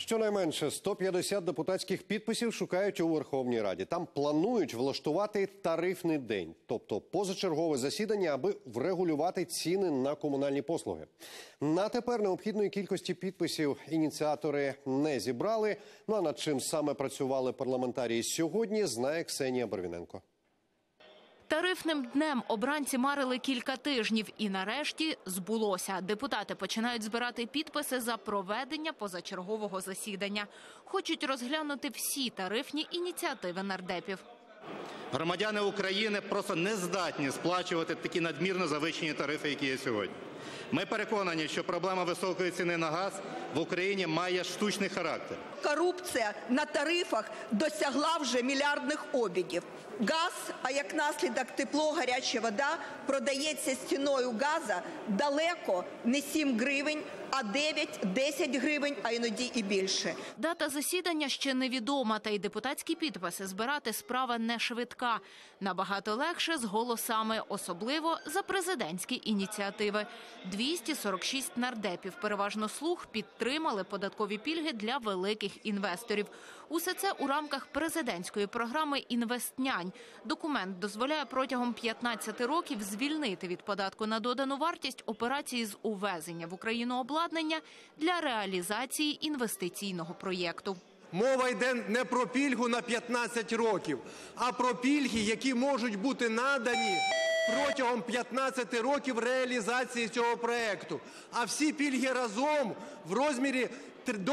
Щонайменше 150 депутатських підписів шукають у Верховній Раді. Там планують влаштувати тарифний день, тобто позачергове засідання, аби врегулювати ціни на комунальні послуги. На тепер необхідної кількості підписів ініціатори не зібрали. Ну а над чим саме працювали парламентарії сьогодні, знає Ксенія Барвіненко. Тарифним днем обранці марили кілька тижнів і нарешті збулося. Депутати починають збирати підписи за проведення позачергового засідання. Хочуть розглянути всі тарифні ініціативи нардепів. Громадяни України просто не здатні сплачувати такі надмірно завищені тарифи, які є сьогодні. Ми переконані, що проблема високої ціни на газ в Україні має штучний характер. Корупція на тарифах досягла вже мільярдних обігів. Газ, а як наслідок тепло, гаряча вода, продається з ціною газу далеко не 7 гривень, а 9-10 гривень, а іноді і більше. Дата засідання ще невідома, та й депутатські підписи збирати справа не швидка. Набагато легше з голосами, особливо за президентські ініціативи. 246 нардепів, переважно «Слуг», підтримали податкові пільги для великих інвесторів. Усе це у рамках президентської програми «Інвестнянь». Документ дозволяє протягом 15 років звільнити від податку на додану вартість операції з увезення в Україну обладнання для реалізації інвестиційного проєкту. Мова йде не про пільгу на 15 років, а про пільги, які можуть бути надані протягом 15 років реалізації цього проєкту. А всі пільги разом в розмірі до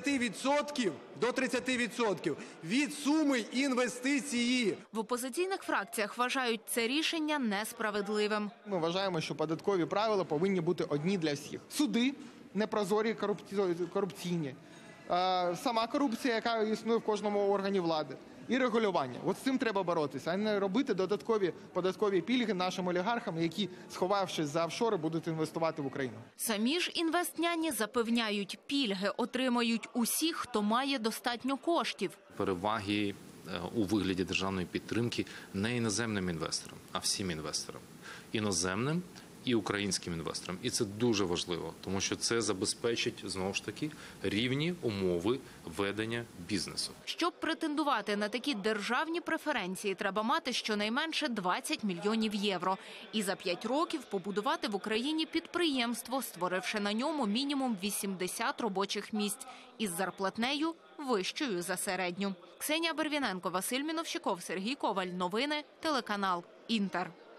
30% від суми інвестиції. В опозиційних фракціях вважають це рішення несправедливим. Ми вважаємо, що податкові правила повинні бути одні для всіх. Суди непрозорі, корупційні, сама корупція, яка існує в кожному органі влади, і регулювання. От з цим треба боротися, а не робити додаткові податкові пільги нашим олігархам, які, сховавшись за офшори, будуть інвестувати в Україну. Самі ж інвестняні запевняють, пільги отримають усі, хто має достатньо коштів. Переваги у вигляді державної підтримки не іноземним інвесторам, а всім інвесторам. Іноземним і українським інвесторам. І це дуже важливо, тому що це забезпечить, знову ж таки, рівні умови ведення бізнесу. Щоб претендувати на такі державні преференції, треба мати щонайменше 20 мільйонів євро. І за 5 років побудувати в Україні підприємство, створивши на ньому мінімум 80 робочих місць із зарплатнею вищою за середню. Ксенія Барвіненко, Василь Міновщиков, Сергій Коваль. Новини, телеканал «Інтер».